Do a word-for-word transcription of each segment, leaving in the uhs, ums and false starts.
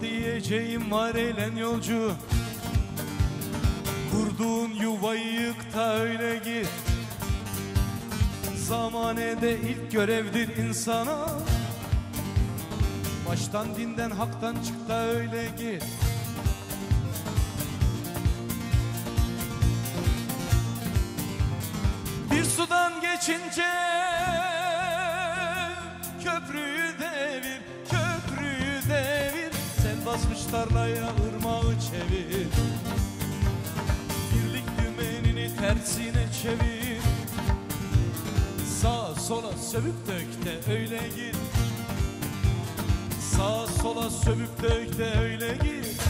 diyeceğim var, eğlen yolcu. Kurduğun yuvayı yık da öyle git. Zamanede ilk görevdir insana. Baştan dinden haktan çık da öyle git. Bir sudan geçince köprüyü devir, köprüyü devir. Sen basmış tarlaya ırmağı çevir. Birlik dümenini tersine çevir. Sağa sola sövüp dök de öyle git. Sağa sola sövüp dök de öyle git.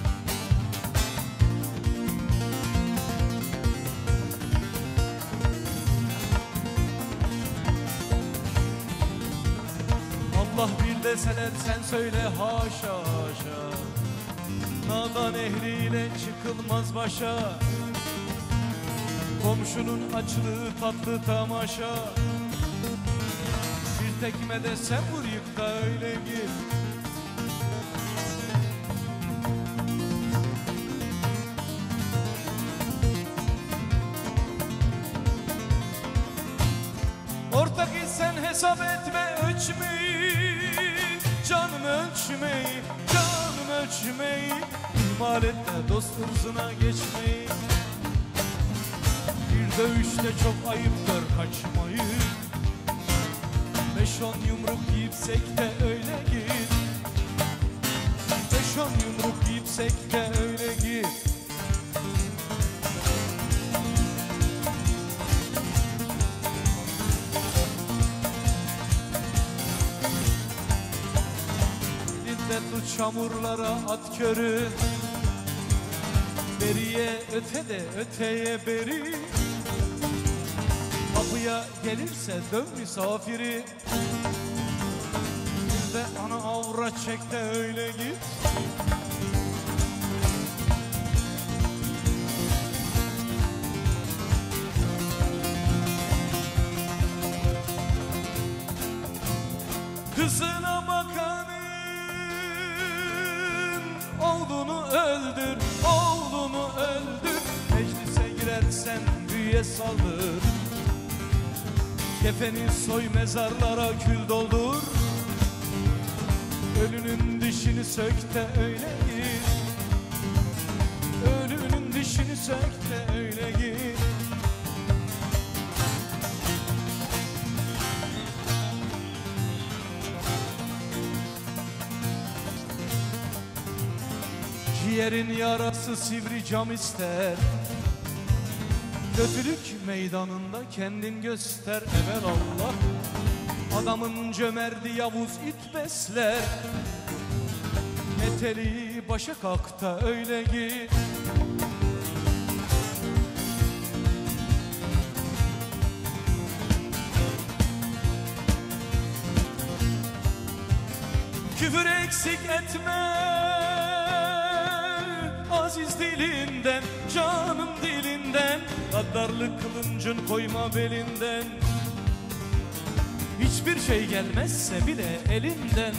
Allah bir deseler sen söyle haşa haşa. Nadan ehliyle çıkılmaz başa. Komşunun açlığı tatlı tamaşa. Bir tekme de sen vur yık da öyle git. Ortak isen hesap etme ölçmeyi. Canım ölçmeyi, canım ölçmeyi. İhmal etme dost hırzına geçmeyi. Bir dövüşte çok ayıptır kaçmayı. Beş on yumruk yiyipsek de öyle git. Beş on yumruk yiyipsek de öyle git. Dinde tut çamurlara at körü. Beriye ötede öteye beri. Kapıya gelirse dön misafiri. Bir de ana avra çek de öyle git. Kızına bakanın oğlunu öldür, oğlunu öldür. Meclise girersen büyüye saldır. Kefeni soy, mezarlara kül doldur. Ölünün dişini sök de öyle git. Ölünün dişini sök de öyle git. Ciğerin yarası sivri cam ister. Kötülük meydanında kendin göster evelallah. Adamın cömerdi yavuz it besler. Meteli başa kalk da öyle git. Küfür eksik etme aziz dilinden, canım dilinden. Gaddarlık kılıncın koyma belinden. Hiçbir şey gelmezse bile elinden.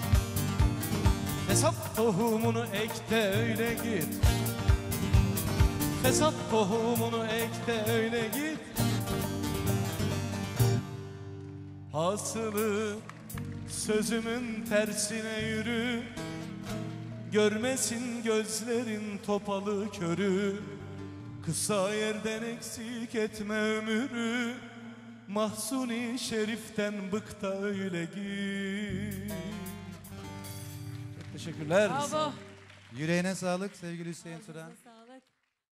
Hesap tohumunu ek de öyle git. Hesap tohumunu ek de öyle git. Hasılı sözümün tersine yürü. Görmesin gözlerin topalı körü. Kısa yerden eksik etme ömürü. Mahsuni Şerif'ten bık da öyle git. Çok teşekkürler. Bravo. Yüreğine sağlık sevgili Hüseyin Turan.